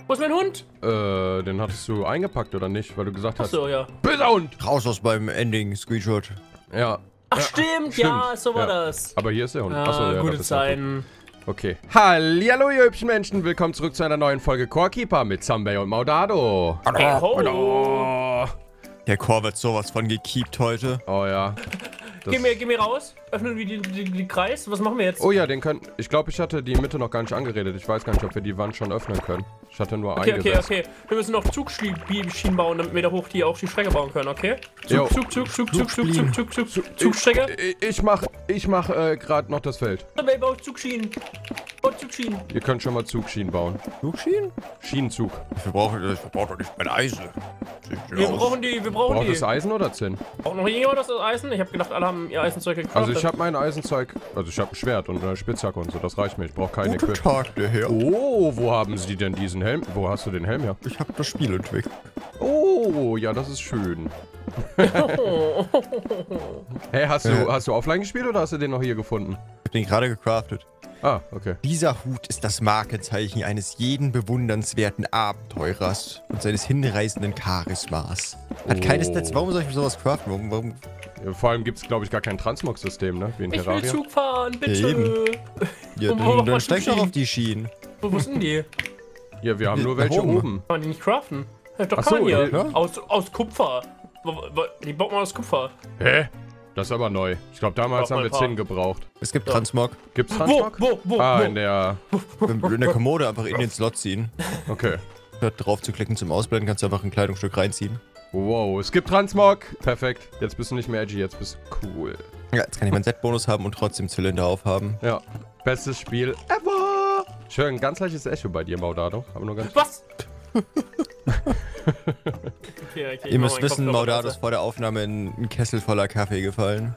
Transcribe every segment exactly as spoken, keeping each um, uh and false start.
Wo ist mein Hund? Äh, den hattest du eingepackt oder nicht? Weil du gesagt hast. Achso, ja. Böser Hund! Raus aus meinem Ending-Screenshot. Ja. Ach, ja. stimmt, Stimmt. ja, so war Ja. das. Aber hier ist der Hund. Ah, Achso, ja, gute das ist der Hund. Zeiten. Okay. Hallihallo, ihr hübschen Menschen. Willkommen zurück zu einer neuen Folge Core Keeper mit Zambay und Maudado. Hey, ho. Oh, Der Core wird sowas von gekeept heute. oh ja. Das Geh mir, geh mir raus. Öffnen wir den die, die Kreis. Was machen wir jetzt? oh ja, den können. Ich glaube, ich hatte die Mitte noch gar nicht angeredet. Ich weiß gar nicht, ob wir die Wand schon öffnen können. Ich hatte nur Okay, okay, eingesetzt. okay. Wir müssen noch Zugschienen bauen, damit wir da hoch die auch die Strecke bauen können, okay? Jo. Zug, Zug, Zug, Zug, Zug, Zug, Zug, Zug, Zug, Zug, Zugstrecke. Ich, ich mach, ich mach äh, gerade noch das Feld. Dabei baut Zugschienen. Baut Zugschienen. Ihr könnt schon mal Zugschienen bauen. Zugschienen? Schienenzug. Ich verbrauche doch nicht mein Eisen. Wir brauchen die, wir brauchen Braucht die. es Eisen oder Zinn? Braucht noch jemand das Eisen? Ich habe gedacht, alle haben ihr Eisenzeug gekauft. Also ich habe mein Eisenzeug, also ich habe ein Schwert und eine Spitzhacke und so, das reicht mir. Ich brauche keine Guten Equipment. Tag, der Herr. Oh, wo haben sie denn diesen Helm? Wo hast du den Helm her? Ich habe das Spiel entwickelt. Oh, ja, das ist schön. Hey, hast du, Äh. hast du offline gespielt oder hast du den noch hier gefunden? Ich hab den gerade gecraftet. Ah, okay. Dieser Hut ist das Markenzeichen eines jeden bewundernswerten Abenteurers und seines hinreißenden Charismas. Hat keine Oh. Stats. Warum soll ich mir sowas craften? Warum? warum? Ja, vor allem gibt es, glaube ich, gar kein Transmog-System, ne? Wie in Ich will Terraria. Zug fahren, bitte. Ja, eben. Ja, Warum dann, macht dann man steig doch Zugschienen? auf die Schienen. Wo, wo sind die? Ja, wir haben Hier, nur da welche oben. oben. Kann man die nicht craften? Ja, doch, Ach kann man so, hier. ja. Aus, aus Kupfer. Wo- wo- Die baut man aus Kupfer. Hä? Das ist aber neu. Ich glaube, damals Braucht haben mal wir ein paar. Zinn gebraucht. Es gibt Ja. Transmog. Gibt's Wo, Transmog? wo, wo, Ah, wo? in der... Wenn du in der Kommode einfach in den Slot ziehen. Okay. Statt drauf zu klicken zum Ausblenden, kannst du einfach ein Kleidungsstück reinziehen. Wow, es gibt Transmog. Perfekt. Jetzt bist du nicht mehr edgy, jetzt bist du cool. Ja, jetzt kann ich meinen Set-Bonus haben und trotzdem Zylinder aufhaben. Ja. Bestes Spiel ever. Ich höre ein ganz leichtes Echo bei dir, Maudado. Aber nur ganz... Was? Okay, okay, ich Ihr mach müsst meinen wissen, Kopfhörer Maudado ist leise. vor der Aufnahme in einen Kessel voller Kaffee gefallen.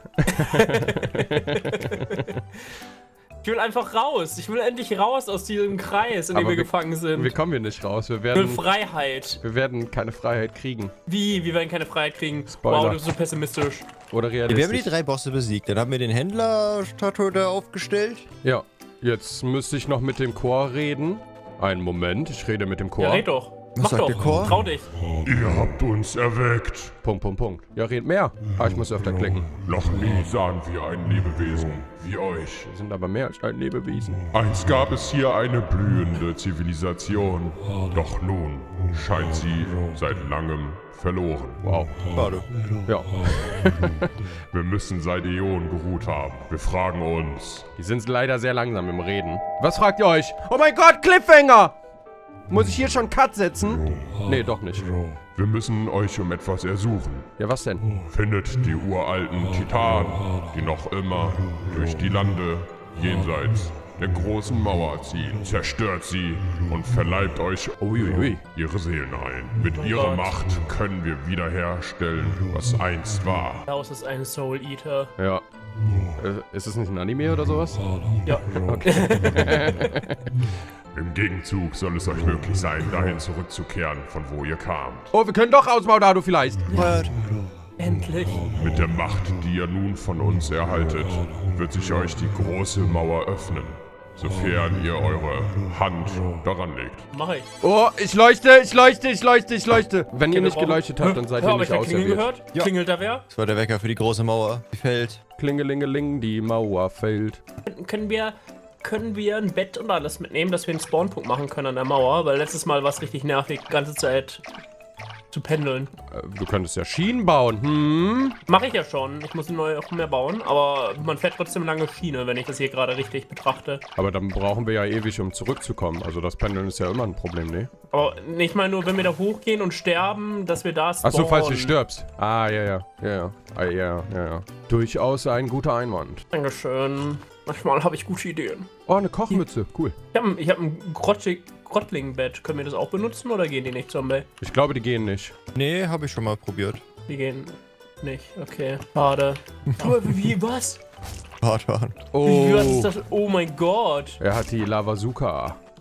Ich will einfach raus. Ich will endlich raus aus diesem Kreis, in dem Aber wir wir- gefangen sind. Wir kommen hier nicht raus. Wir Ich will werden... Freiheit. Wir werden keine Freiheit kriegen. Wie? Wir werden keine Freiheit kriegen. Spoiler. Wow, du bist so pessimistisch. Oder Wir haben die realistisch. drei Bosse besiegt. Dann haben wir den Händler-Statue da aufgestellt. Ja. Jetzt müsste ich noch mit dem Chor reden. Einen Moment, ich rede mit dem Chor. Ja, red doch. Was Mach sagt doch. der Chor? Trau dich. Ihr habt uns erweckt. Punkt, Punkt, Punkt. Ja, red mehr. Ah, ich muss öfter klicken. Noch nie sahen wir ein Lebewesen wie euch. Wir sind aber mehr als ein Lebewesen. Einst gab es hier eine blühende Zivilisation. Doch nun scheint sie seit langem verloren. Wow. Schade. Ja. Wir müssen seit Äonen geruht haben. Wir fragen uns, Die sind leider sehr langsam im Reden. Was fragt ihr euch? Oh mein Gott, Cliffhanger! Muss ich hier schon Cut setzen? Nee, doch nicht. wir müssen euch um etwas ersuchen. Ja, was denn? Findet die uralten Titanen, die noch immer durch die Lande jenseits der großen Mauer ziehen. Zerstört sie und verleibt euch Uiuiui. ihre Seelen ein. Mit ihrer Macht können wir wiederherstellen, was einst war. Klaus ist ein Soul Eater. Ja. Äh, ist es nicht ein Anime oder sowas? Ja. Im Gegenzug soll es euch möglich sein, dahin zurückzukehren, von wo ihr kamt. Oh, wir können doch raus, Maudado vielleicht. What? Endlich. Mit der Macht, die ihr nun von uns erhaltet, wird sich euch die große Mauer öffnen, sofern ihr eure Hand daran legt. Mach ich. Oh, ich leuchte, ich leuchte, ich leuchte, ich leuchte. Wenn ihr Okay, wir nicht brauchen- geleuchtet habt, dann seid Hör, ihr aber ich nicht hab Klingeln auserwählt. gehört. Ja. Klingelt da wer? Das war der Wecker für die große Mauer. Die fällt. Klingelingeling, die Mauer fällt. Können wir, können wir ein Bett und alles mitnehmen, dass wir einen Spawnpunkt machen können an der Mauer? Weil letztes Mal war es richtig nervig, die ganze Zeit zu pendeln. Äh, du könntest ja Schienen bauen, hm? Mache ich ja schon. Ich muss neu auch mehr bauen, aber man fährt trotzdem lange Schiene, wenn ich das hier gerade richtig betrachte. Aber dann brauchen wir ja ewig, um zurückzukommen. Also das Pendeln ist ja immer ein Problem, ne? Aber nicht mal nur, wenn wir da hochgehen und sterben, dass wir da spawnen. Achso, falls du stirbst. Ah, ja, ja, ja, ja, ah, ja, ja, ja. Durchaus ein guter Einwand. Dankeschön. Manchmal habe ich gute Ideen. Oh, eine Kochmütze, cool. Ich habe ich hab ein Grottig- Grottlingbett. Können wir das auch benutzen oder gehen die nicht, Zombie? Ich glaube, die gehen nicht. Nee, habe ich schon mal probiert. Die gehen nicht. Okay. Schade. Aber wie, was? Warte an. Wie, was ist Oh, das? Oh mein Gott. er hat die Lavasuka.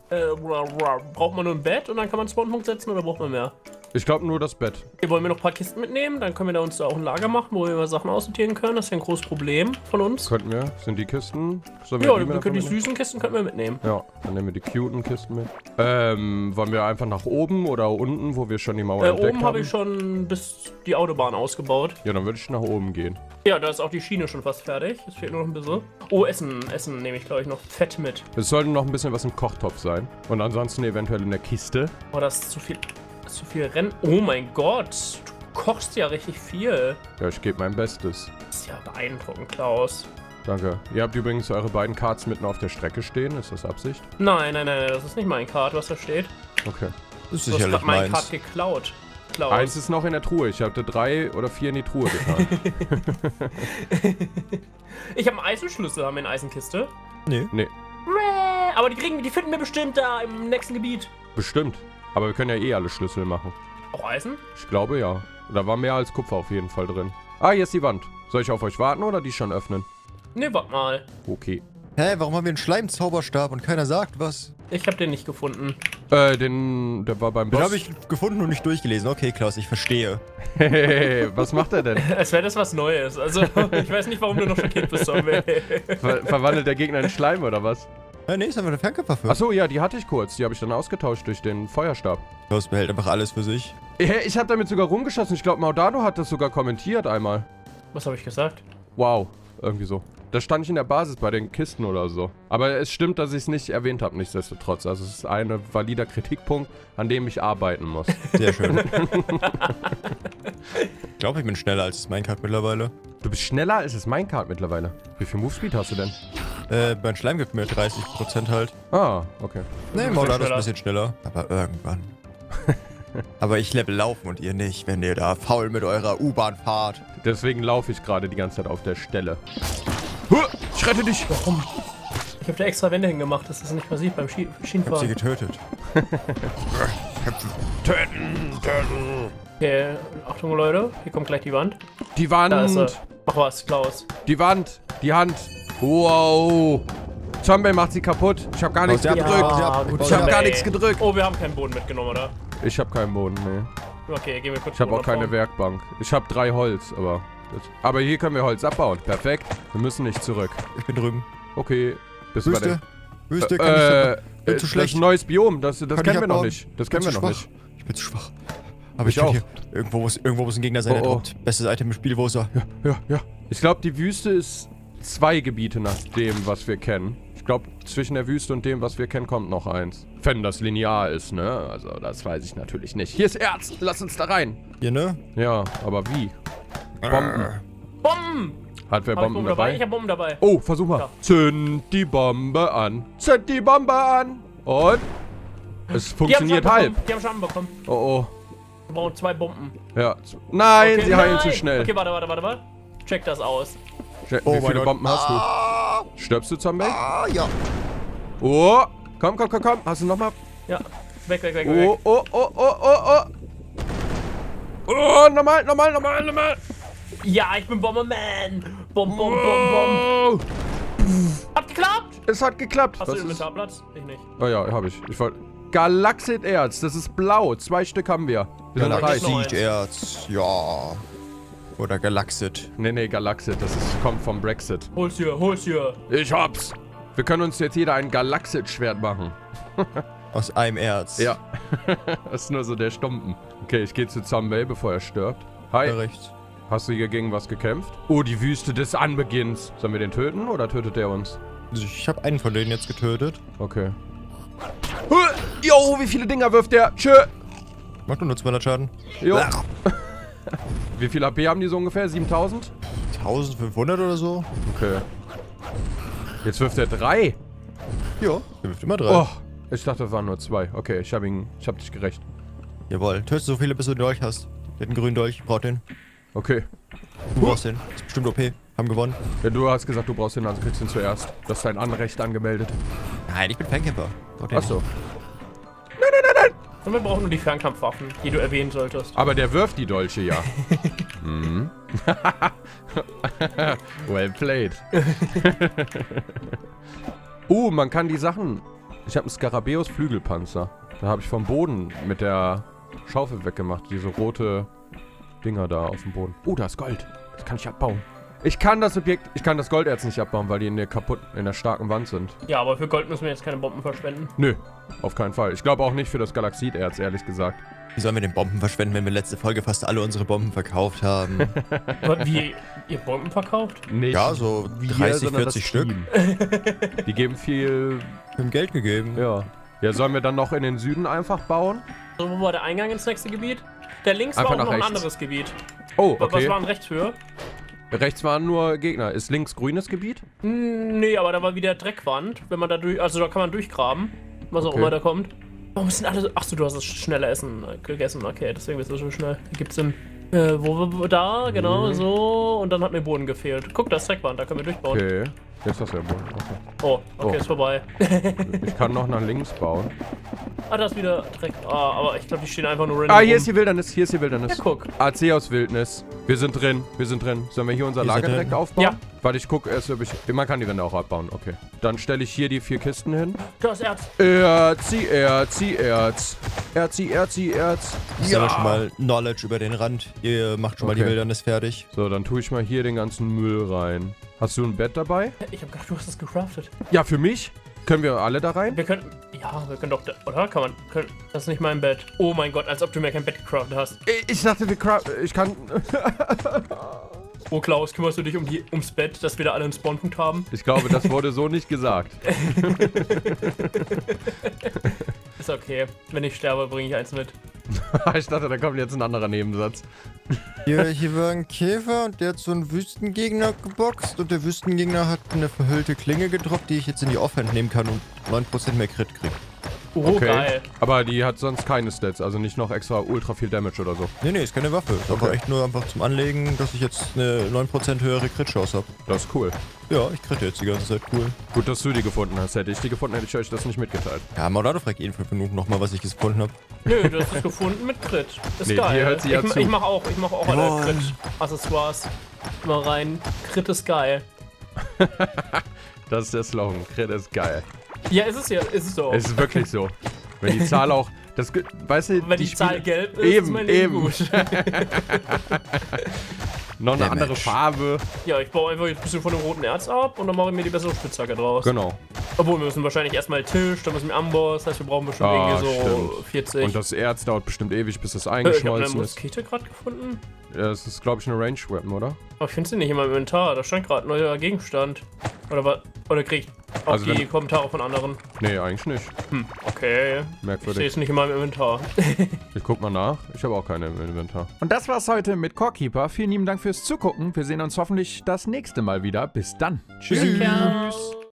Äh, braucht man nur ein Bett und dann kann man einen Spawnpunkt setzen oder braucht man mehr? Ich glaube nur das Bett. Hier wollen wir noch ein paar Kisten mitnehmen, dann können wir da uns da auch ein Lager machen, wo wir mal Sachen aussortieren können. Das ist ja ein großes Problem von uns. Könnten wir? Sind die Kisten? Sollen Ja, die wir mit können die davon süßen Kisten können wir mitnehmen. mitnehmen? Ja, dann nehmen wir die cuten Kisten mit. Ähm, wollen wir einfach nach oben oder unten, wo wir schon die Mauer Äh, entdeckt oben haben? habe ich schon bis die Autobahn ausgebaut. Ja, dann würde ich nach oben gehen. Ja, da ist auch die Schiene schon fast fertig. Es fehlt nur noch ein bisschen. Oh, Essen. Essen nehme ich, glaube ich, noch fett mit. Es sollte noch ein bisschen was im Kochtopf sein. Und ansonsten eventuell in der Kiste. Oh, das ist zu viel. Das ist zu viel Rennen. Oh mein Gott. Du kochst ja richtig viel. Ja, ich gebe mein Bestes. Das ist ja beeindruckend, Klaus. Danke. Ihr habt übrigens eure beiden Karts mitten auf der Strecke stehen. Ist das Absicht? Nein, nein, nein, das ist nicht mein Card, was da steht. Okay. Das ist Du hast sicherlich gerade mein meins. Card geklaut. Klaus. Eins ist noch in der Truhe. Ich hatte drei oder vier in die Truhe getan. Ich habe einen Eisenschlüssel, haben wir eine Eisenkiste. Nee. Nee, Räh, aber die kriegen, die finden wir bestimmt da im nächsten Gebiet. bestimmt. Aber wir können ja eh alle Schlüssel machen. Auch Eisen? Ich glaube ja. Da war mehr als Kupfer auf jeden Fall drin. Ah, hier ist die Wand. Soll ich auf euch warten oder die schon öffnen? Ne, warte mal. Okay. Hä, warum haben wir einen Schleimzauberstab und keiner sagt was? Ich habe den nicht gefunden. Äh, den, der war beim Den Boss. habe ich gefunden und nicht durchgelesen. Okay, Klaus, ich verstehe. Hey, was macht er denn? Als wäre das was Neues. Also, ich weiß nicht, warum du noch schockiert bist, Zombie. Ver verwandelt der Gegner in Schleim oder was? Ja, nee, ist einfach eine Fernkampfwaffe. Achso, ja, die hatte ich kurz. Die habe ich dann ausgetauscht durch den Feuerstab. Klaus behält einfach alles für sich. Hey, ich habe damit sogar rumgeschossen. Ich glaube, Maudado hat das sogar kommentiert einmal. Was habe ich gesagt? Wow, irgendwie so. Da stand ich in der Basis bei den Kisten oder so. Aber es stimmt, dass ich es nicht erwähnt habe, nichtsdestotrotz. Also es ist ein valider Kritikpunkt, an dem ich arbeiten muss. Sehr schön. Ich glaube, ich bin schneller als das Minecart mittlerweile. Du bist schneller als das Minecart mittlerweile. Wie viel Movespeed hast du denn? Äh, mein Schleim gibt mir dreißig Prozent halt. Ah, okay. Nee, bist Maulado ist schneller. ein bisschen schneller. Aber irgendwann. Aber ich level laufen und ihr nicht, wenn ihr da faul mit eurer U-Bahn fahrt. Deswegen laufe ich gerade die ganze Zeit auf der Stelle. Huh, ich rette dich! Warum? Ich habe da extra Wände hingemacht, dass das nicht passiert beim Ski Ich hab sie Schienenfahren. getötet. Töten, töten! Okay, Achtung Leute, hier kommt gleich die Wand. Die Da ist er. Wand! Mach was, Klaus. Die Wand! Die Hand! Wow! Zombie macht sie kaputt. Ich habe gar nichts sie ab, gedrückt. bauen sie ab, gut, bauen Ich sie habe ab. gar nichts gedrückt. Oh, wir haben keinen Boden mitgenommen, oder? Ich habe keinen Boden, nee. Okay, gehen wir kurz Ich habe auch keine runterbauen. Werkbank. Ich habe drei Holz, aber... Das, aber hier können wir Holz abbauen. Perfekt. Wir müssen nicht zurück. Ich bin drüben. Okay. Bist du bei Wüste. der... Wüste, kann ich Äh, nicht. Bin äh, zu das schlecht. ist ein neues Biom. Das, das Kann kennen ich wir noch abbauen. nicht. Das Ich bin kennen wir zu noch schwach. nicht. Ich bin zu schwach. Aber ich, Ich kann auch. hier... Irgendwo muss, irgendwo muss ein Gegner sein, der Oh, oh. droppt. Bestes Item im Spiel, wo ist er? Ja, ja. Ich glaube, die Wüste ist zwei Gebiete nach dem, was wir kennen. Ich glaube, zwischen der Wüste und dem, was wir kennen, kommt noch eins. Wenn das linear ist, ne? Also, das weiß ich natürlich nicht. Hier ist Erz. Lass uns da rein. Hier, ne? Ja, aber wie? Bomben. Bomben! Hat wer Hab ich Bomben Bomben dabei? Ich dabei? hab Bomben dabei. Oh, versuch mal. Ja. Zünd die Bombe an. Zünd die Bombe an. Und? Es funktioniert die haben schon halb. bekommen. Die haben schon bekommen. Oh, oh. Wir brauchen zwei Bomben. Ja. Nein, Okay, sie heilen nein. zu schnell. Okay, warte, warte, warte, warte. Check das aus. Wie Oh mein viele Gott. Bomben hast Ah, du? Stirbst du, Zombie? ah, ja. Oh. Komm, komm, komm, komm. Hast du nochmal? Ja. Weg, weg, weg, Oh, weg. oh, oh, oh, oh, oh. Oh, normal, normal, normal, normal. Ja, ich bin Bomberman. Bom, bom, bom, bom. Oh. Hat geklappt? Es hat geklappt. Hast du Was den ist? Inventarplatz? Ich nicht. Oh ja, hab ich. Ich wollte... Galaxit-Erz. Das ist blau. Zwei Stück haben wir. Wir sind reich. noch eins. Galaxit-Erz. Ja. Oder Galaxit. Nee, nee, Galaxit. Das ist, kommt vom Brexit. Hol's hier, hol's hier. Ich hab's. Wir können uns jetzt jeder ein Galaxit-Schwert machen. Aus einem Erz. Ja. Das ist nur so der Stumpen. Okay, ich gehe zu Zombie, bevor er stirbt. Hi. Ja, rechts. Hast du hier gegen was gekämpft? Oh, die Wüste des Anbeginns. Sollen wir den töten oder tötet der uns? Also ich habe einen von denen jetzt getötet. Okay. Huh, Jo, wie viele Dinger wirft der? Tschö. Macht nur zweihundert Schaden. Jo. Wie viel A P haben die so ungefähr? siebentausend? eintausendfünfhundert oder so? Okay. Jetzt wirft er drei. Ja, der wirft immer drei. Oh, ich dachte, es waren nur zwei. Okay, ich habe ihn, ich habe dich gerecht. Jawohl, tötest so viele, bis du den Dolch hast. Der hat einen grünen Dolch, braucht den. Okay. Du brauchst den. Ist bestimmt O P. Haben gewonnen. Ja, du hast gesagt, du brauchst den, also kriegst du ihn zuerst. Du hast dein Anrecht angemeldet. Nein, ich bin Fangcamper. Braucht den Achso. Und wir brauchen nur die Fernkampfwaffen, die du erwähnen solltest. Aber der wirft die Dolche, ja. Mhm. Well played. uh, man kann die Sachen Ich habe einen Skarabäus Flügelpanzer. Da habe ich vom Boden mit der Schaufel weggemacht. Diese rote Dinger da auf dem Boden. Oh, da ist Gold. Das kann ich abbauen. Ich kann das Objekt, ich kann das Golderz nicht abbauen, weil die in der kaputt, in der starken Wand sind. Ja, aber für Gold müssen wir jetzt keine Bomben verschwenden. Nö, auf keinen Fall. Ich glaube auch nicht für das Galaxieterz, ehrlich gesagt. Wie sollen wir den Bomben verschwenden, wenn wir letzte Folge fast alle unsere Bomben verkauft haben? Wie, ihr Bomben verkauft? Nicht Ja, so wir, dreißig, sondern das vierzig Stück. Team. Die geben viel, Wir haben Geld gegeben. ja. Ja, sollen wir dann noch in den Süden einfach bauen? So, wo war der Eingang ins nächste Gebiet? Der links Einfach war auch nach noch ein rechts. anderes Gebiet. Oh, Was okay. war denn rechts für? Rechts waren nur Gegner. Ist links grünes Gebiet? Hm, Nee, aber da war wieder Dreckwand. Wenn man da durch, also da kann man durchgraben. Was auch Okay. immer da kommt. Warum sind alle so. Achso, du hast das schnelle Essen äh, gegessen. Okay, deswegen bist du so schnell. Gibt's denn. Äh, wo, wo, da, genau, Mhm. so. Und dann hat mir Boden gefehlt. Guck, da ist Dreckwand, da können wir durchbauen. Okay. Jetzt hast du ja Boden. Okay. Oh, okay, Oh. ist vorbei. Ich kann noch nach links bauen. Ah, da ist wieder Dreck. Ah, aber ich glaube, die stehen einfach nur random Ah, hier rum. ist die Wildernis. Hier ist die Wildernis. Ja, guck. A C aus Wildnis. Wir sind drin. Wir sind drin. Sollen wir hier unser Ihr Lager seid direkt drin? aufbauen? Ja. Warte, ich gucke erst, ob ich... Man kann die Wände auch abbauen. Okay. Dann stelle ich hier die vier Kisten hin. Da ist Erz. Erzi, Erzi, Erz. Erzi, Erzi, Erz. Ich ja. schon mal Knowledge über den Rand. Ihr macht schon mal Okay. die Wildernis fertig. So, dann tue ich mal hier den ganzen Müll rein. Hast du ein Bett dabei? Ich hab gedacht, du hast das gecraftet. Ja, für mich. Können wir alle da rein? Wir können. Ja, wir können doch. Da, oder? Kann man. Können, das ist nicht mein Bett. Oh mein Gott, als ob du mir kein Bett gecraftet hast. Ich, ich dachte, wir craft... Ich kann... Oh Klaus, kümmerst du dich um die, ums Bett, dass wir da alle einen Spawnpunkt haben? Ich glaube, das wurde so nicht gesagt. Ist okay. Wenn ich sterbe, bringe ich eins mit. Ich dachte, da kommt jetzt ein anderer Nebensatz. Hier, hier war ein Käfer und der hat so einen Wüstengegner geboxt und der Wüstengegner hat eine verhüllte Klinge gedroppt, die ich jetzt in die Offhand nehmen kann und neun Prozent mehr Crit krieg. Oh, geil. Aber die hat sonst keine Stats, also nicht noch extra ultra viel Damage oder so. Nee, nee, ist keine Waffe. Ist einfach Okay. echt nur einfach zum Anlegen, dass ich jetzt eine neun Prozent höhere Crit-Chance hab. Das ist cool. Ja, ich kritte jetzt die ganze Zeit, cool. Gut, dass du die gefunden hast. Hätte ich die gefunden, hätte ich euch das nicht mitgeteilt. Ja, Maulado fragt jeden fünf Minuten nochmal, was ich gefunden hab. Nö, du hast es gefunden mit Crit. Ist Nee, geil. hier hört sie ja ich, zu. ich mach auch, ich mach auch alle Jawohl. Crit-Accessoires. Mal rein. Crit ist geil. Das ist der Slogan. Crit ist geil. Ja, ist es ja, ist es so. Es ist wirklich so. Wenn die Zahl auch... Das, ge- weißt du, Wenn die, Spiele- Zahl gelb ist, Eben, ist mein Leben eben. gut. Noch eine Der andere Mensch. Farbe. Ja, ich baue einfach jetzt ein bisschen von dem roten Erz ab und dann mache ich mir die bessere Spitzhacke draus. Genau. Obwohl, wir müssen wahrscheinlich erstmal Tisch, dann müssen wir Amboss, das heißt, wir brauchen bestimmt Ah, irgendwie so stimmt. vierzig. Und das Erz dauert bestimmt ewig, bis das äh, ich habe eine eingeschmolzen ist. Muskete gerade gefunden. Ja, das ist, glaube ich, eine Range-Weapon, oder? Aber ich finde sie nicht in meinem Inventar. Da stand gerade ein neuer Gegenstand. Oder was? Oder krieg ich auch Also die wenn- Kommentare von anderen? Nee, eigentlich nicht. Hm, okay. Ich sehe Merkwürdig. es nicht in meinem Inventar. Ich guck mal nach. Ich habe auch keine im Inventar. Und das war's heute mit Corekeeper. Vielen lieben Dank fürs Zugucken. Wir sehen uns hoffentlich das nächste Mal wieder. Bis dann. Tschüss. Tschüss.